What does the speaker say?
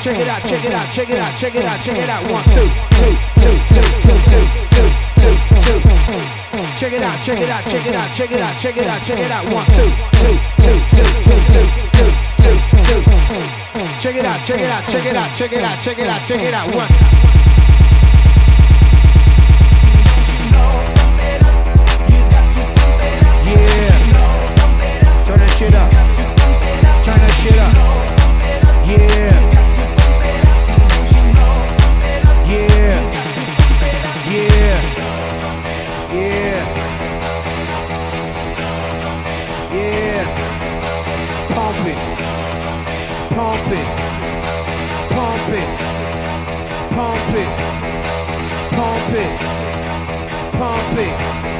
check it out, check it out, check it out, check it out, check it out. 1, 2, 2, 2, 2, 2, 2, 2, 2, 2. Check it out, check it out, check it out, check it out, check it out, check it out. 1, 2, 2, 2, 2, 2, 2, 2, 2, 2. Check it out, check it out, check it out, check it out, check it out, check it out. 1. Yeah. Turn that shit up. Turn that shit up. Yeah. Yeah. Yeah. Yeah. Yeah. Pump it. Pump it. Pump it. Pump it. Pump it. Pump it.